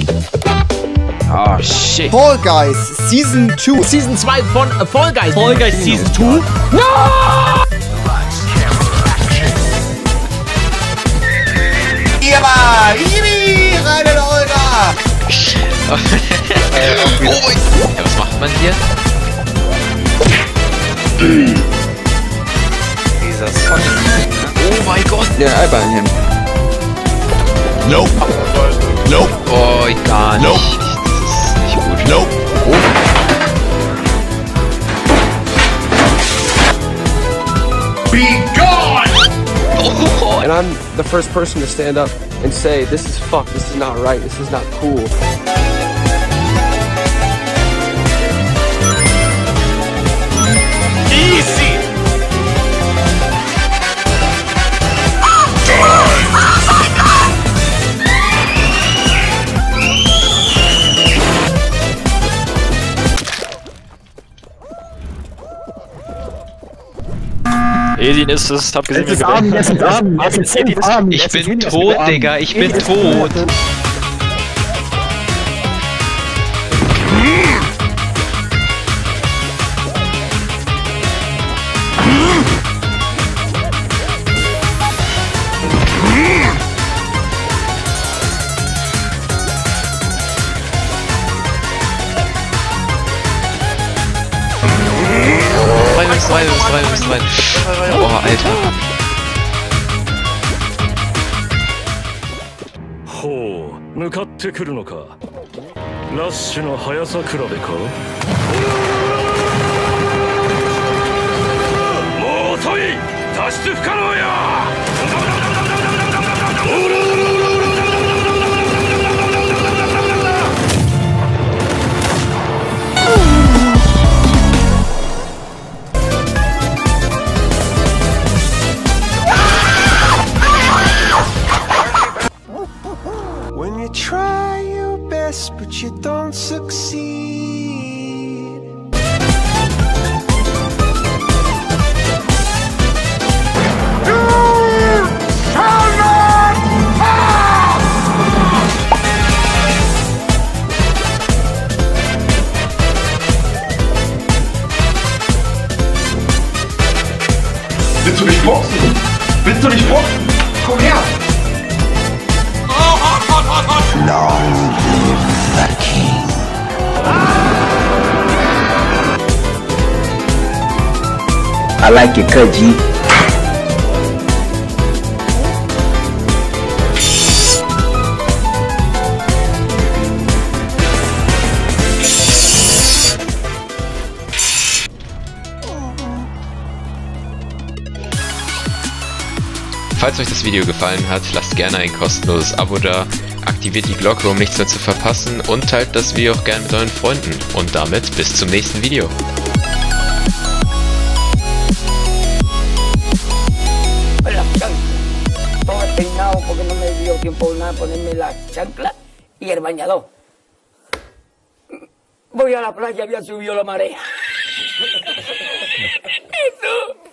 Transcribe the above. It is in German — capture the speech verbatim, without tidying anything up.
Oh shit. Fall Guys Season two. Season zwei von uh, Fall Guys. Fall Guys Season two? No! Iba! Ibi! Rein in Olga! Oh mein Gott. Ja, was macht man hier? Dieser Sonic. Oh mein Gott. Ja, Alban hin. Nope. Nope. Oh, gar nicht. Nope. Das ist nicht gut. Nope. Oh. Be gone! Oh. And I'm the first person to stand up and say, this is fucked, this is not right, this is not cool. Easy! Edin ist es, hab gesehen, Es ist Abend, es ist Abend, es ist Edin Abend. Ich bin tot, Digga, ich bin tot. Rein, rein, rein, rein, rein. Boah, Alter. ほう、向かってくるのか。ラッシュの速さ比べか。もう遅い。脱出不可能や。 When you try your best but you don't succeed. You shall not pass! Willst du nicht boxen? Willst du nicht boxen? Komm her! Long live the king. I like it, cut G. Falls euch das Video gefallen hat, lasst gerne ein kostenloses Abo da, aktiviert die Glocke, um nichts mehr zu verpassen und teilt das Video auch gerne mit euren Freunden. Und damit bis zum nächsten Video. Todo despeinado porque no me dio tiempo nada ponerme la chancla y el bañador. Voy a la playa, había subido la marea. ¿Y tú?